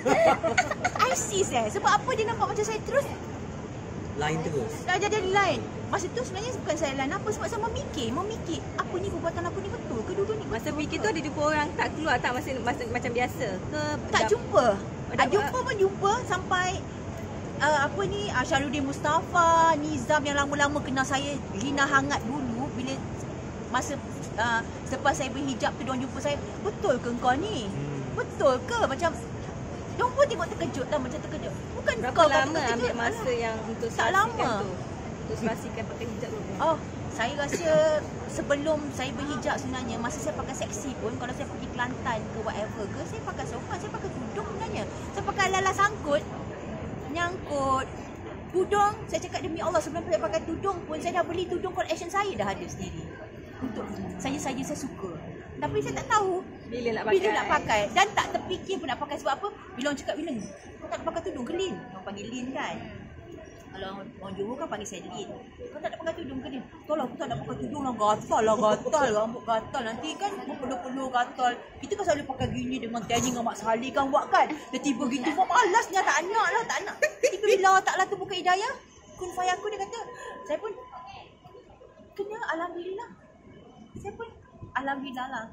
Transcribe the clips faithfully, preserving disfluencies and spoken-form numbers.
ISIS eh. Sebab apa dia nampak macam saya terus Lain terus. dah jadi lain. Masa tu sebenarnya bukan saya lain apa, sebab saya memikir, memikir apa ni perbuatan aku ni betul ke, duduk ni betul. Masa fikir tu ada jumpa orang tak keluar tak masa, masa macam biasa ke? Tak dah- jumpa. dah- Ah, jumpa pun jumpa sampai uh, apa ni uh, Syarudin Mustafa, Nizam yang lama-lama kenal saya, Lina Hangat dulu bila masa uh, selepas saya berhijab tu diorang jumpa saya, betul ke kau ni? Hmm. Betul ke? Macam diorang pun tengok terkejut lah, macam terkejut. Bukan Berapa kau lama terkejut. ambil masa yang untuk Tak selasikan lama. tu? Untuk selasikan pakai hijab tu? Oh, saya rasa sebelum saya berhijab sebenarnya, masa saya pakai seksi pun, kalau saya pergi Kelantan ke whatever ke, saya pakai sopan, saya pakai tudung sebenarnya. Saya pakai lala sangkut, nyangkut, tudung. Saya cakap demi Allah, sebelum saya pakai tudung pun, saya dah beli tudung collection saya dah ada sendiri. Untuk saya saja saya suka. Tapi saya tak tahu Bila nak pakai? bila nak pakai. Dan tak terfikir pun nak pakai sebab apa. Bila orang cakap, bila kau tak nak pakai tudung ke Lin? Orang panggil Lin kan. Kalau orang Johor kan panggil saya Lin. Kau tak nak pakai tudung ke Lin? Tolong aku tak nak pakai tudung lah, gatal lah, gatal. Rambut gatal. Nanti kan berpeluh-peluh gatal. Kita kan selalu pakai gini dengan Danny dengan Mak Saleh kan buat kan. Dia tiba gitu, buat malasnya, tak nak lah, tak nak. Tiba bila taklah tu buka hidayah, kun fayaku dia kata, saya pun kena alhamdulillah. Saya pun alhamdulillah lah.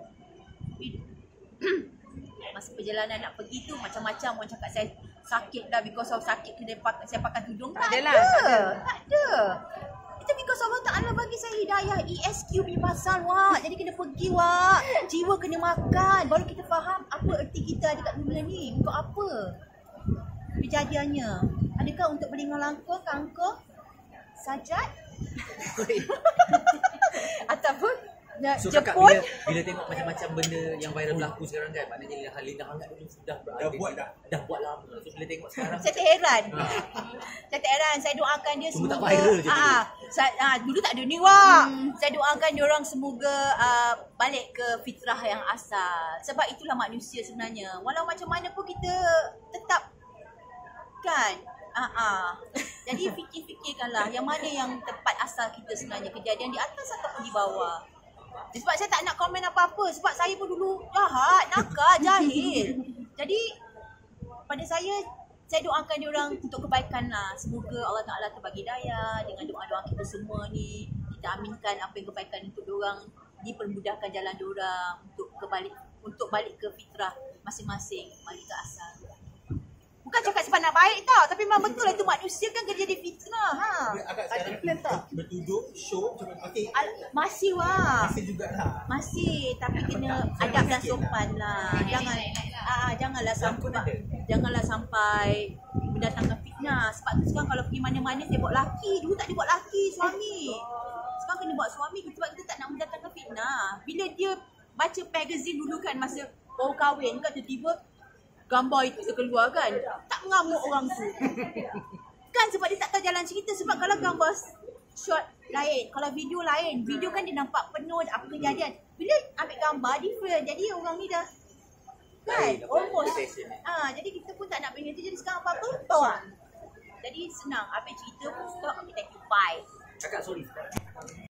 Masa perjalanan nak pergi tu macam-macam orang cakap saya sakit dah because of sakit kena pakai, saya pakai tudung. Tak, Tak ada. adalah, tak ada. Tak ada. Itu because Allah Ta'ala bagi saya hidayah. E S Q punya pasal wak. Jadi kena pergi wak. Jiwa kena makan. Baru kita faham apa erti kita ada kat dunia ni. Untuk apa kejadiannya. Adakah untuk belingan langka, kangkung, sajat? Ataupun nak So kakak jepun? bila, bila tengok macam-macam benda yang viral berlaku sekarang kan, maknanya Lina Hangat dulu sudah berada, Dah buat dah. dah buat lama. So bila tengok sekarang Saya tak heran. Ha. Saya tak heran. Saya doakan dia Cuma tak semoga viral je ah, saya, ah, dulu tak ada ni wak. Hmm. Saya doakan dia orang semoga uh, balik ke fitrah yang asal. Sebab itulah manusia sebenarnya. Walau macam mana pun kita tetap kan. Ah, ah. Jadi fikir-fikirkanlah yang mana yang tempat asal kita sebenarnya, kejadian di atas ataupun di bawah. Sebab saya tak nak komen apa-apa. Sebab saya pun dulu jahat, nakal, jahil. Jadi pada saya, saya doakan dia orang untuk kebaikan lah. Semoga Allah Ta'ala terbagi daya dengan doa-doa kita semua ni. Kita aminkan apa yang kebaikan untuk dia orang, dipermudahkan jalan dia orang untuk kebalik, untuk balik ke fitrah masing-masing, balik ke asal. Bukan cakap sebab nak baik tau, tapi memang betul lah itu manusia kan kena jadi fitnah. Ha. Agak Ada sekarang plan tak? bertuduh, show macam mana? Okey, Al- masih wah. masih jugalah. Masih, tapi kena adab dan sopan lah. Jangan ah janganlah sampai janganlah sampai mendatangkan fitnah. Sebab tu sekarang kalau pergi mana-mana saya bawa laki, dulu tak ada bawa laki suami. Sekarang kena bawa suami sebab kita tak nak mendatangkan fitnah. Bila dia baca magazine dulu kan masa baru kahwin kan tiba-tiba gambar itu terkeluar kan. Tak mengamuk orang tu. Kan sebab dia tak tahu jalan cerita. Sebab kalau gambar shot lain, kalau video lain, video kan dia nampak penuh apa kejadian. Bila ambil gambar different. Jadi orang ni dah kan almost. Ah, jadi kita pun tak nak benda tu. Jadi sekarang apa-apa tahu tak? Jadi senang. Habis cerita pun stop. Okay, thank you. Bye. kakak sorry.